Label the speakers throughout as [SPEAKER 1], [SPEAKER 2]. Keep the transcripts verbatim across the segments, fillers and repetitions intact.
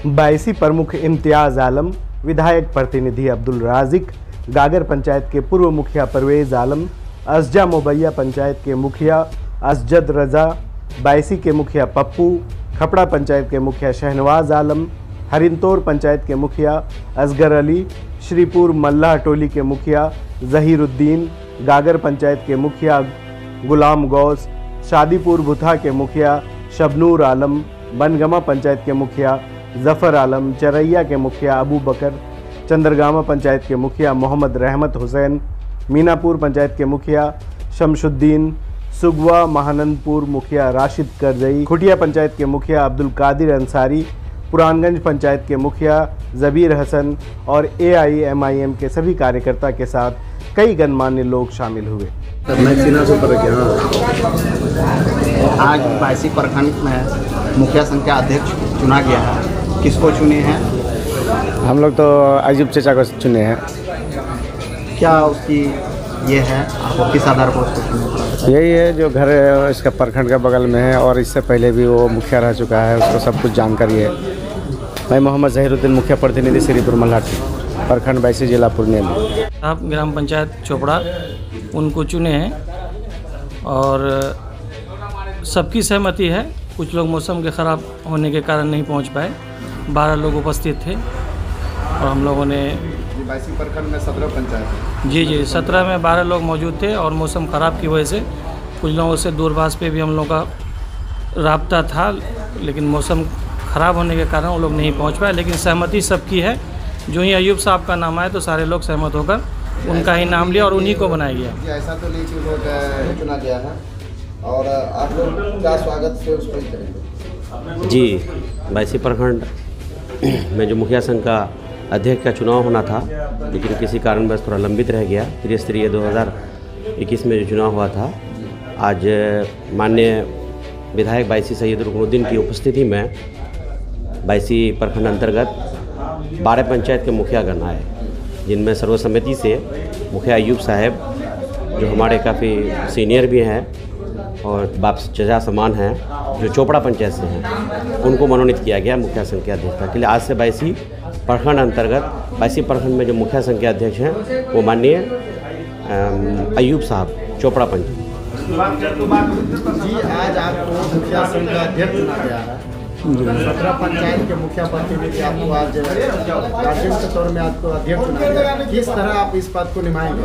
[SPEAKER 1] बाईसी प्रमुख इम्तियाज आलम, विधायक प्रतिनिधि अब्दुल राजिक, गागर पंचायत के पूर्व मुखिया परवेज आलम, असजा मोबैया पंचायत के मुखिया असजद रजा, बाईसी के मुखिया पप्पू, खपड़ा पंचायत के मुखिया शहनवाज आलम, हरिंतौर पंचायत के मुखिया असगर अली, श्रीपुर मल्लाह टोली के मुखिया जहीरुद्दीन, गागर पंचायत के मुखिया गुलाम गौस, शादीपुर भुथा के मुखिया शबनूर आलम, बनगमा पंचायत के मुखिया जफ़र आलम, चरैया के मुखिया अबू बकर, चंद्रगामा पंचायत के मुखिया मोहम्मद रहमत हुसैन, मीनापुर पंचायत के मुखिया शमशुद्दीन, सुगवा महानंदपुर मुखिया राशिद करजई, खुटिया पंचायत के मुखिया अब्दुल कादिर अंसारी, पुरानगंज पंचायत के मुखिया जबीर हसन और ए आई एम आई एम के सभी कार्यकर्ता के साथ कई गणमान्य लोग शामिल हुए।
[SPEAKER 2] आज बाईसी प्रखंड में मुखिया संघ के अध्यक्ष चुना गया है, किसको चुने हैं?
[SPEAKER 3] हम लोग तो अयूब चाचा को चुने हैं।
[SPEAKER 2] क्या उसकी ये है, आपको किस आधार पर उसको चुने?
[SPEAKER 3] यही है जो घर इसका प्रखंड के बगल में है और इससे पहले भी वो मुखिया रह चुका है, उसको सब कुछ जानकारी है। मैं मोहम्मद जहीरुद्दीन, मुखिया प्रतिनिधि श्रीपुर मल्लाह प्रखंड बाईसी जिला पूर्णिया में।
[SPEAKER 4] आप ग्राम पंचायत चोपड़ा उनको चुने हैं और सबकी सहमति है। कुछ लोग मौसम के ख़राब होने के कारण नहीं पहुंच पाए, बारह लोग उपस्थित थे और हम लोगों ने
[SPEAKER 2] बाईसी प्रखंड में सत्रह पंचायत है।
[SPEAKER 4] जी जी सत्रह में बारह लोग मौजूद थे और मौसम ख़राब की वजह से कुछ लोगों से दूरभाष पे भी हम लोगों का राब्ता था, लेकिन मौसम ख़राब होने के कारण वो लोग नहीं पहुंच पाए। लेकिन सहमति सबकी है। जो ही अयूब साहब का नाम आया तो सारे लोग सहमत होकर उनका ही नाम लिया और उन्हीं को बनाया गया।
[SPEAKER 2] ऐसा तो नहीं कि लोग चुना गया है और आप लोग क्या स्वागत से उसको करेंगे?
[SPEAKER 5] जी, बाईसी प्रखंड में जो मुखिया संघ का अध्यक्ष का चुनाव होना था, लेकिन किसी कारणवश थोड़ा लंबित रह गया। त्रिस्तरीय दो हज़ार इक्कीस में जो चुनाव हुआ था, आज माननीय विधायक बाईसी सैयद रुकनुद्दीन की उपस्थिति में बाईसी प्रखंड अंतर्गत बारह पंचायत के मुखियागण आए, जिनमें सर्वसम्मति से मुखिया अयूब साहब जो हमारे काफ़ी सीनियर भी हैं और बाप चचा समान हैं, जो चोपड़ा पंचायत से हैं, उनको मनोनीत किया गया मुखिया संघ के अध्यक्षता के लिए। आज से बाईसी प्रखंड अंतर्गत बाईसी प्रखंड में जो मुखिया संघ के अध्यक्ष हैं वो माननीय अयूब साहब, चोपड़ा पंचायत।
[SPEAKER 2] जी, आज आपको मुखिया संघ का अध्यक्ष चुना गया है। सत्रह पंचायत के मुखिया प्रतिनिधि आपको आज राजस्व के तौर में आपको अध्यक्ष चुना गया, किस तरह आप इस पद को निभाएंगे?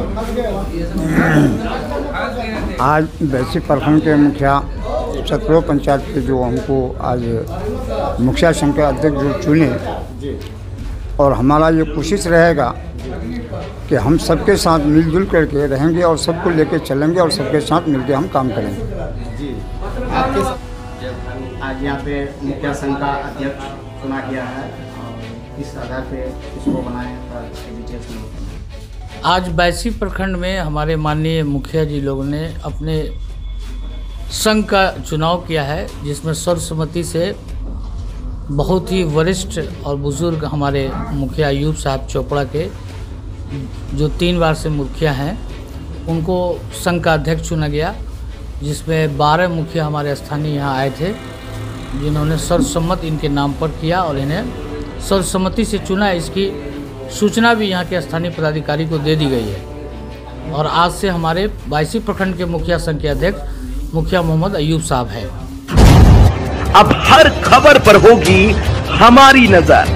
[SPEAKER 6] आज बाईसी प्रखंड के मुखिया सत्रह पंचायत के जो हमको आज मुखिया संघ के अध्यक्ष जो चुने, और हमारा ये कोशिश रहेगा कि हम सबके साथ मिलजुल करके रहेंगे और सबको लेके चलेंगे और सबके साथ मिलके हम काम करेंगे।
[SPEAKER 2] जी, आपके आज यहाँ पे मुखिया संघ का अध्यक्ष चुना गया है, इस आधार पे इसको बनाए हैं।
[SPEAKER 7] आज बाईसी प्रखंड में हमारे माननीय मुखिया जी लोगों ने अपने संघ का चुनाव किया है, जिसमें सर्वसम्मति से बहुत ही वरिष्ठ और बुजुर्ग हमारे मुखिया अयूब साहब चोपड़ा के, जो तीन बार से मुखिया हैं, उनको संघ का अध्यक्ष चुना गया, जिसमें बारह मुखिया हमारे स्थानीय यहाँ आए थे, जिन्होंने सर्वसम्मत इनके नाम पर किया और इन्हें सर्वसम्मति से चुना। इसकी सूचना भी यहाँ के स्थानीय पदाधिकारी को दे दी गई है और आज से हमारे बाईसी प्रखंड के मुखिया संघ के अध्यक्ष मुखिया मोहम्मद अयूब साहब हैं।
[SPEAKER 8] अब हर खबर पर होगी हमारी नजर,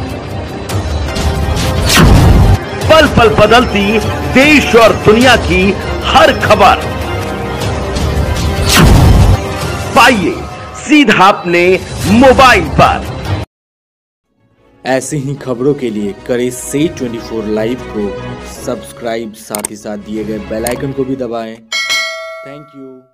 [SPEAKER 8] पल पल बदलती देश और दुनिया की हर खबर पाइए सीधा अपने मोबाइल पर।
[SPEAKER 9] ऐसी ही खबरों के लिए करें से चौबीस लाइव को सब्सक्राइब, साथ ही साथ दिए गए बेल आइकन को भी दबाएं। Thank you.